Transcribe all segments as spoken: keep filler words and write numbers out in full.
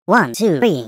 One, two, three.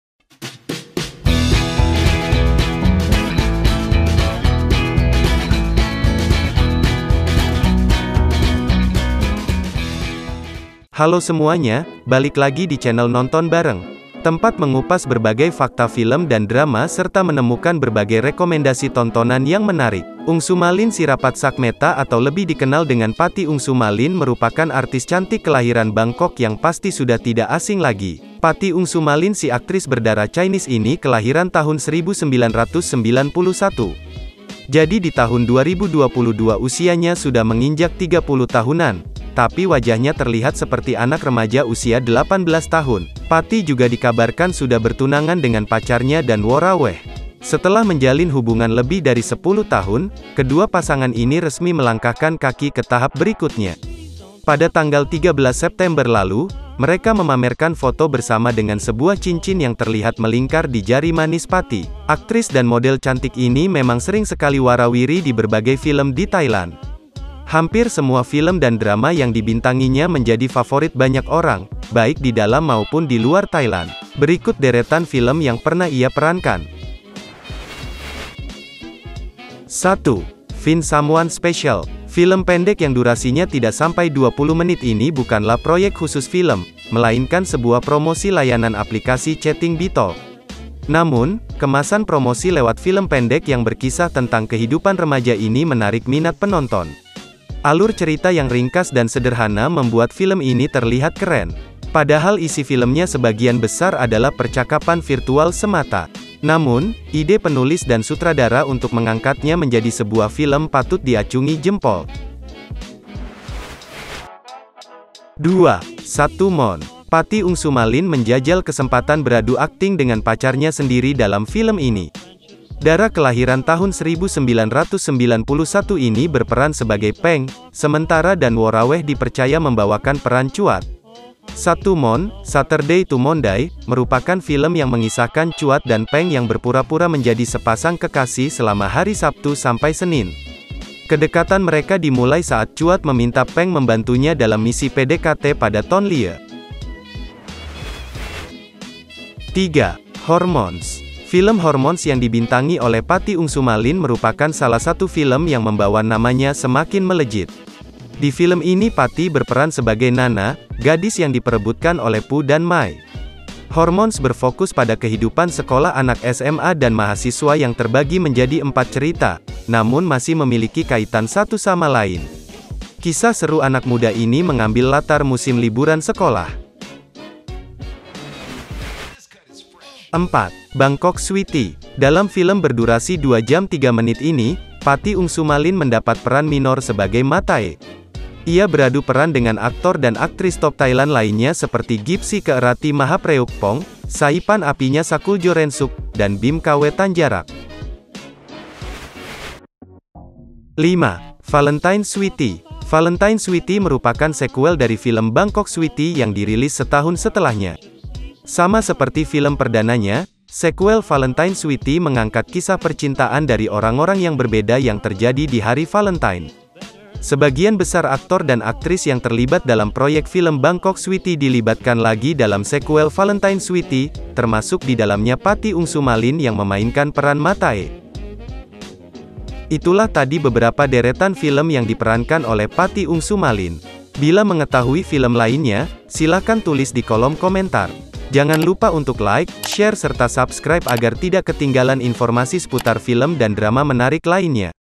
Halo semuanya, balik lagi di channel Nonton Bareng. Tempat mengupas berbagai fakta film dan drama serta menemukan berbagai rekomendasi tontonan yang menarik. Ungsu Malin Sirapatsakmeta atau lebih dikenal dengan Pati Ungsu Malin merupakan artis cantik kelahiran Bangkok yang pasti sudah tidak asing lagi. Pati Ungsu Malin, si aktris berdarah Chinese ini kelahiran tahun seribu sembilan ratus sembilan puluh satu. Jadi di tahun dua ribu dua puluh dua usianya sudah menginjak tiga puluh tahunan. Tapi wajahnya terlihat seperti anak remaja usia delapan belas tahun. Pati juga dikabarkan sudah bertunangan dengan pacarnya Dan Woraweh. Setelah menjalin hubungan lebih dari sepuluh tahun, kedua pasangan ini resmi melangkahkan kaki ke tahap berikutnya. Pada tanggal tiga belas September lalu, mereka memamerkan foto bersama dengan sebuah cincin yang terlihat melingkar di jari manis Pati. Aktris dan model cantik ini memang sering sekali warawiri di berbagai film di Thailand. Hampir semua film dan drama yang dibintanginya menjadi favorit banyak orang, baik di dalam maupun di luar Thailand. Berikut deretan film yang pernah ia perankan. satu. Find Someone Special. Film pendek yang durasinya tidak sampai dua puluh menit ini bukanlah proyek khusus film, melainkan sebuah promosi layanan aplikasi chatting Bitalk. Namun, kemasan promosi lewat film pendek yang berkisah tentang kehidupan remaja ini menarik minat penonton. Alur cerita yang ringkas dan sederhana membuat film ini terlihat keren. Padahal isi filmnya sebagian besar adalah percakapan virtual semata. Namun, ide penulis dan sutradara untuk mengangkatnya menjadi sebuah film patut diacungi jempol. dua. Satu Mon. Pati Ungsu Malin menjajal kesempatan beradu akting dengan pacarnya sendiri dalam film ini. Dara kelahiran tahun seribu sembilan ratus sembilan puluh satu ini berperan sebagai Peng, sementara Dan Woraweh dipercaya membawakan peran Cuat. Satu Mon, Saturday to Monday, merupakan film yang mengisahkan Cuat dan Peng yang berpura-pura menjadi sepasang kekasih selama hari Sabtu sampai Senin. Kedekatan mereka dimulai saat Cuat meminta Peng membantunya dalam misi P D K T pada Ton Lie. tiga. Hormones. Film Hormones yang dibintangi oleh Pati Ungsu Malin merupakan salah satu film yang membawa namanya semakin melejit. Di film ini Pati berperan sebagai Nana, gadis yang diperebutkan oleh Pu dan Mai. Hormones berfokus pada kehidupan sekolah anak S M A dan mahasiswa yang terbagi menjadi empat cerita, namun masih memiliki kaitan satu sama lain. Kisah seru anak muda ini mengambil latar musim liburan sekolah. empat. Bangkok Sweetie. Dalam film berdurasi dua jam tiga menit ini, Pati Ungsu Malin mendapat peran minor sebagai Matae. Ia beradu peran dengan aktor dan aktris top Thailand lainnya seperti Gipsy Keerati Mahapreukpong, Saipan Apinya Sakuljo Rensuk, dan Bim Kawe Tanjarak. lima. Valentine Sweetie. Valentine Sweetie merupakan sequel dari film Bangkok Sweetie yang dirilis setahun setelahnya. Sama seperti film perdananya, sequel Valentine Sweetie mengangkat kisah percintaan dari orang-orang yang berbeda yang terjadi di hari Valentine. Sebagian besar aktor dan aktris yang terlibat dalam proyek film Bangkok Sweetie dilibatkan lagi dalam sequel Valentine Sweetie, termasuk di dalamnya Pati Ungsu Malin yang memainkan peran Matae. Itulah tadi beberapa deretan film yang diperankan oleh Pati Ungsu Malin. Bila mengetahui film lainnya, silakan tulis di kolom komentar. Jangan lupa untuk like, share serta subscribe agar tidak ketinggalan informasi seputar film dan drama menarik lainnya.